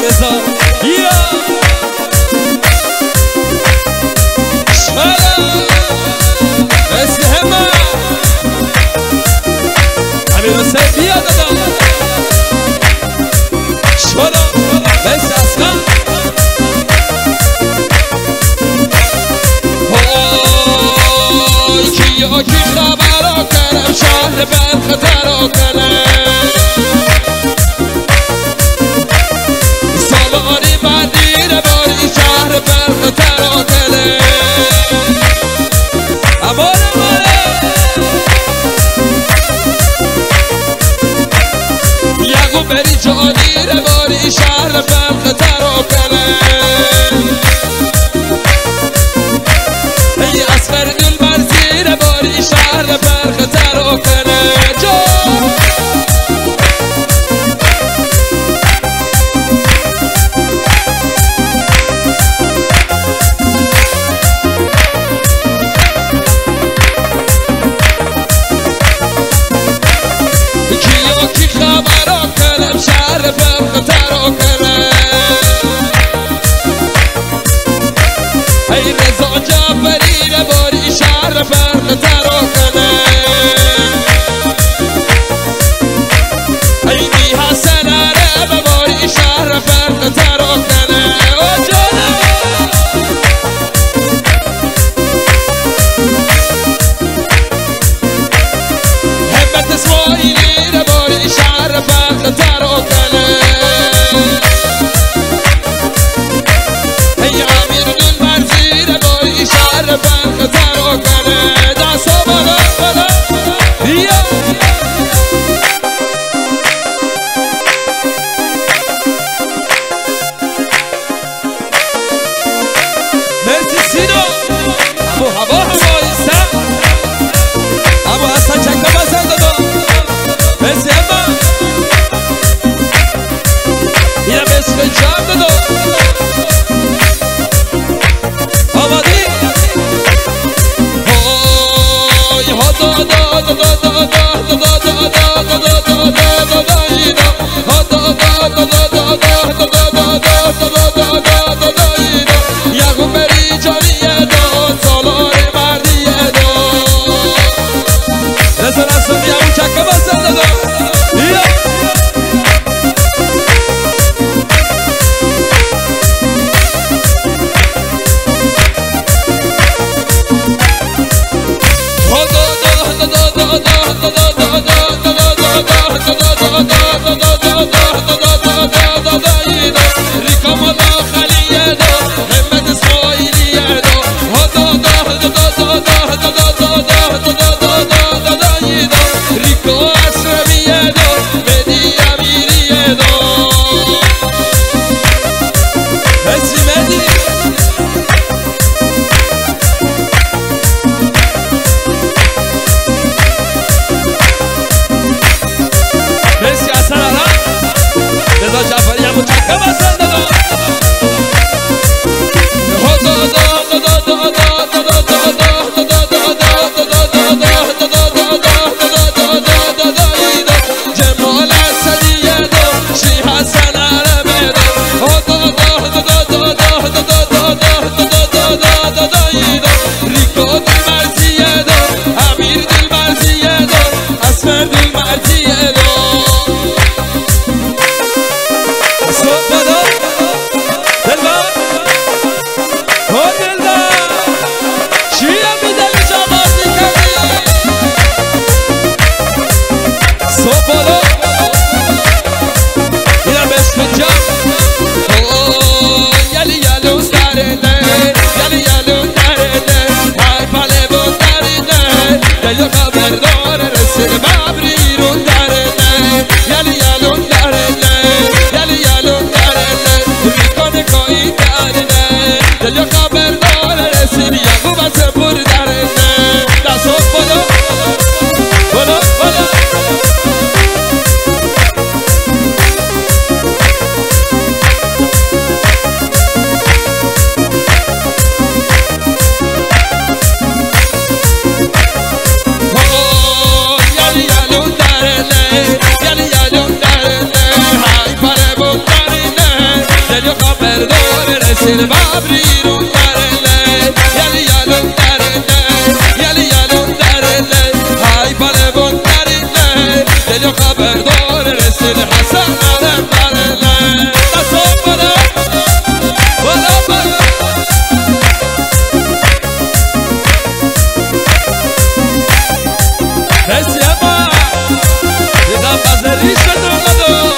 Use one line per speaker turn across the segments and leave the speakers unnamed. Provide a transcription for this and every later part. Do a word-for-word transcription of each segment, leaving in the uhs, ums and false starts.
رضا یا شمالا مثل همه امیر حسین بیا دادا شمالا مثل اسکان های کیا کی خبرا کنم شهر بلخ ترا کنم سالاری مدینه باری شهر بلخ ترا کنم امان امانه یقو بری جانیره باری شهر بلخ ترا کنم ای اسفر دل مرزیره باری شهر بلخ ترا کنم شهر بلخ ترا کنم ای رضا جعفری باری شهر بلخ ترا کنم ای بی حسن عرب باری شهر بلخ ترا کنم او جانم همت اسماعیلی باری شهر بلخ ترا کنم ای امیر دل مرزیره باری شهر بلخ ترا کنم دستا بالا بالا بیا مرسی سینا ابو هوا هوایسته ابو حسن چکا بزن دادا مرسی اما اینم عشق جمع دادا آمادی های ها دادا دادا دادا دادا دادا دادا دادا دادا اینا ها دادا دادا دادا دادا دادا دادا دادا دادا اینا یقو بری جانیه دا سالار مردیه دا رسا رسا یقو چکا بزن دادا بیا خبردار رسیل ببریرون درله یلی یلون درله یلی یلون درله های بالبون درله دل خبردار رسیل حسن علم درله دستان بره بالا بره رسی اما دیدم بزری شد اومدو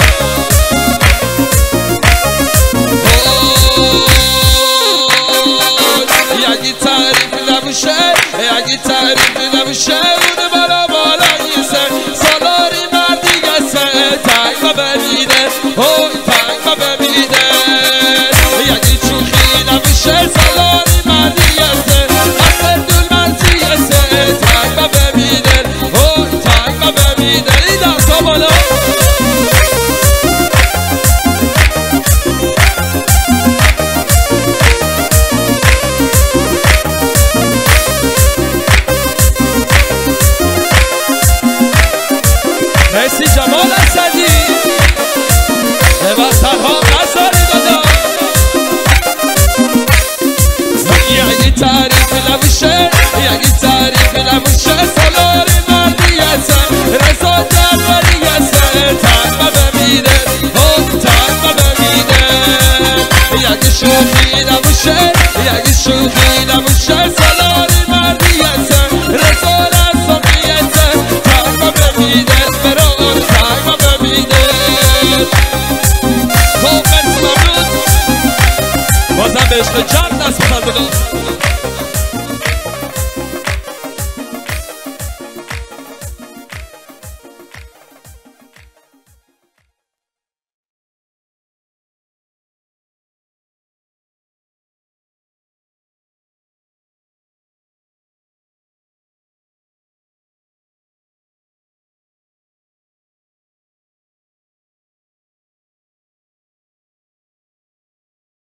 یکی تعریف نبوشه یکی تعریف نبوشه اونه برا بالاییسه سالاری مردیگه سه تنگ و بمیده اوی تنگ و بمیده یکی چوخی نبوشه سالاری مردیگه سه اصل دول مرزیگه سه تنگ و بمیده اوی تنگ و بمیده ای دستا بالا مرسی جمال اسدی وطنها نزاری دادا یکی تعریف نبوشه یکی تعریف نبوشه سالاری مردیسه رسا جبریسه تنگ و بمیده هم تنگ و بمیده یکی شوخی نبوشه یکی شوخی نبوشه سالاری مردیسه رسا رسامیسه تنگ و بمیده بازم به عشق جمع دست بزن